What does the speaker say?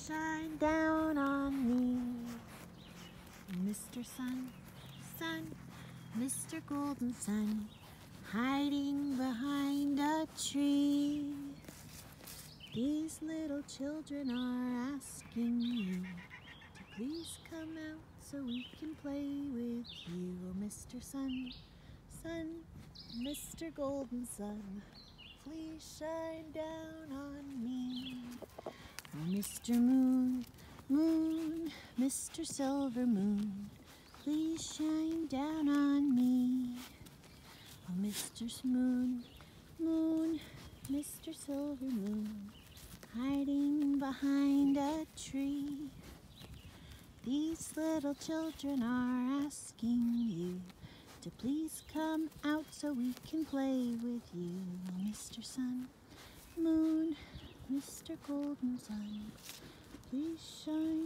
shine down on me. Mr. Sun, Sun, Mr. Golden Sun, hiding behind a tree. These little children are asking you to please come out so we can play with you. Oh, Mr. Sun, Sun, Mr. Golden Sun, please shine down on me. Oh, Mr. Moon, Moon, Mr. Silver Moon, please shine down on me. Oh, Mr. Moon, Moon, Mr. Silver Moon, hiding behind a tree. These little children are asking you to please come out so we can play with you. Oh, Mr. Sun, Moon, Mr. Golden Sun, please shine